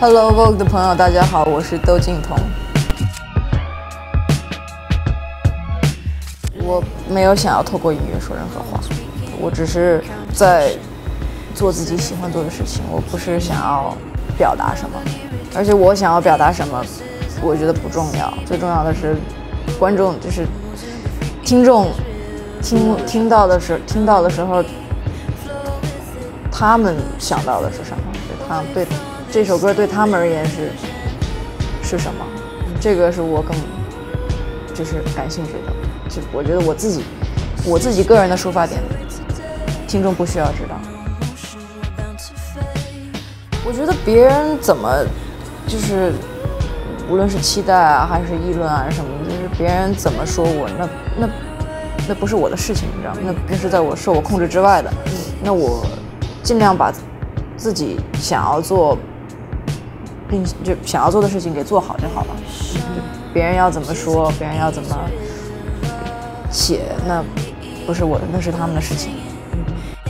Hello Vogue 的朋友，大家好，我是窦靖童。我没有想要透过音乐说任何话，我只是在做自己喜欢做的事情，我不是想要表达什么，而且我想要表达什么，我觉得不重要，最重要的是观众，就是听众听到的时候，他们想到的是什么？对这首歌对他们而言是什么？这个是我更就是感兴趣的。就我觉得我自己个人的抒发点，听众不需要知道。我觉得别人怎么就是无论是期待啊还是议论啊什么，就是别人怎么说我，那不是我的事情，你知道吗？那是受我控制之外的。那我尽量把自己想要做的事情给做好就好了。别人要怎么说，别人要怎么写，那不是我的，那是他们的事情。